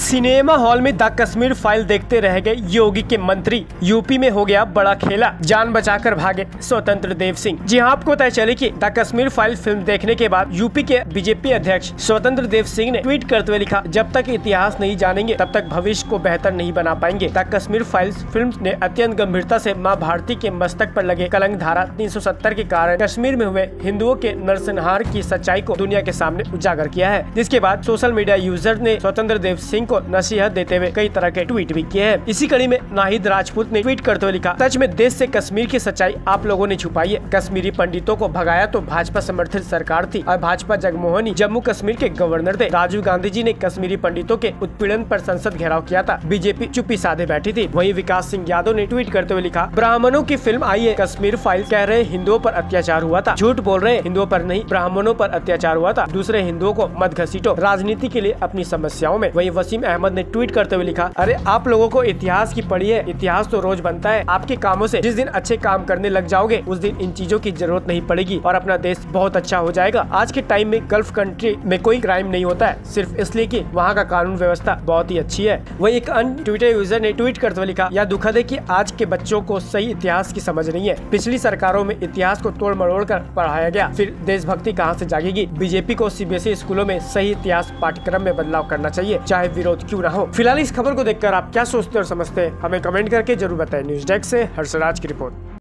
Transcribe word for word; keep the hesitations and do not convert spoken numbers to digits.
Cinema hall में the Kashmir file देखते रह गए योगी के मंत्री। यूपी में हो गया बड़ा खेला, जान बचाकर भागे स्वतंत्र देव सिंह। जी हां, आपको पता चले कि द कश्मीर फाइल फिल्म देखने के बाद यूपी के बीजेपी अध्यक्ष स्वतंत्र देव सिंह ने ट्वीट करते हुए लिखा, जब तक इतिहास नहीं जानेंगे तब तक भविष्य को बेहतर नहीं बना पाएंगे। द कश्मीर फाइल्स फिल्म ने अत्यंत गंभीरता से मां भारती के मस्तक पर लगे कलंक धारा तीन सौ सत्तर के कारण कश्मीर में हुए हिंदुओं के नरसंहार की सच्चाई को दुनिया के सामने उजागर किया है। जिसके बाद सोशल मीडिया यूजर ने स्वतंत्र देव सिंह को नसीहत देते हुए कई तरह के ट्वीट भी किए हैं। इसी कड़ी में नाहिद राजपूत ने ट्वीट करते हुए लिखा, सच में देश से कश्मीर की सच्चाई आप लोगों ने छुपाई है। कश्मीरी पंडितों को भगाया तो भाजपा समर्थित सरकार थी और भाजपा जगमोहन जम्मू कश्मीर के गवर्नर थे। राजीव गांधी जी ने कश्मीरी पंडितों के उत्पीड़न पर संसद घेराव किया था। बीजेपी चुप्पी साधे बैठी थी। वहीं विकास सिंह यादव ने ट्वीट करते हुए लिखा, ब्राह्मणों की फिल्म आई है, कश्मीर फाइल कह रहे हिंदुओं पर अत्याचार हुआ था। झूठ बोल रहे हिंदुओं पर नहीं, ब्राह्मणों पर अत्याचार हुआ था। दूसरे हिंदुओं को मत घसीटो राजनीति के लिए अपनी समस्याओं में। वहीं वसीम अहमद ने ट्वीट करते हुए लिखा, अरे आप लोगों को इतिहास की पड़ी है, इतिहास तो रोज बनता है। आपके कामों से जिस दिन अच्छे काम करने लग जाओगे उस दिन इन चीजों की जरूरत नहीं पड़ेगी और अपना देश बहुत अच्छा हो जाएगा। आज के टाइम में गल्फ कंट्री में कोई क्राइम नहीं होता है, सिर्फ इसलिए कि वहाँ का कानून व्यवस्था बहुत ही अच्छी है। वही एक अन्य ट्विटर यूजर ने ट्वीट करते हुए लिखा, यह दुखद है कि आज के बच्चों को सही इतिहास की समझ नहीं है। पिछली सरकारों में इतिहास को तोड़ मरोड़ कर पढ़ाया गया, फिर देशभक्ति कहाँ से जागेगी। बीजेपी को सीबीएसई स्कूलों में सही इतिहास पाठ्यक्रम में बदलाव करना चाहिए, चाहे विरोध क्यों न हो। फिलहाल इस खबर को देखकर आप क्या सोचते और समझते हैं हमें कमेंट करके जरूर बताएं। न्यूज डेस्क से हर्षराज की रिपोर्ट।